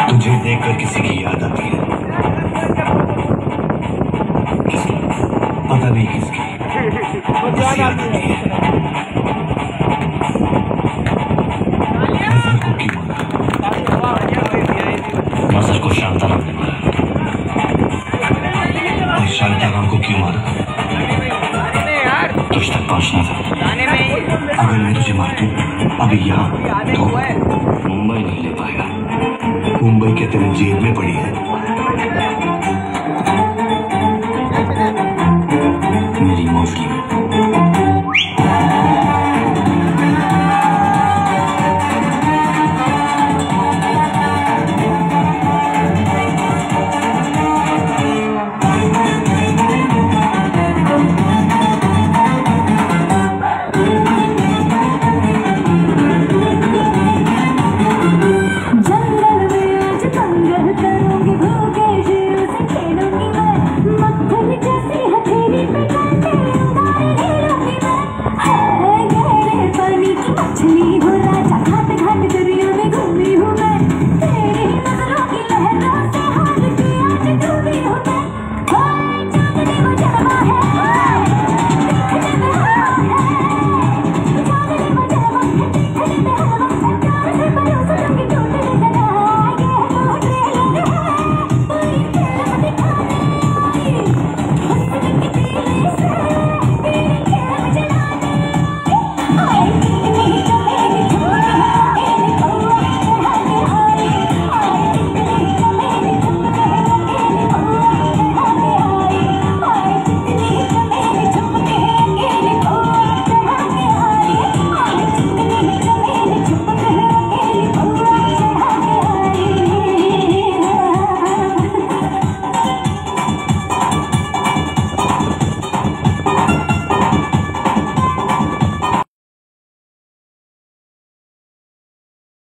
तुझे देखकर किसी की याद आती है, किसकी पता नहीं किसकी, बस याद आती है। नजर को क्यों मारा, नजर को शांताराम ने मारा, और शांताराम को क्यों मारा, तुझ तक पहुंचना था। अगर मैं तुझे मार दूं अभी यहाँ, तो मुंबई नहीं ले पाएगा। मुंबई क्या तेरे जेब में पड़ी है।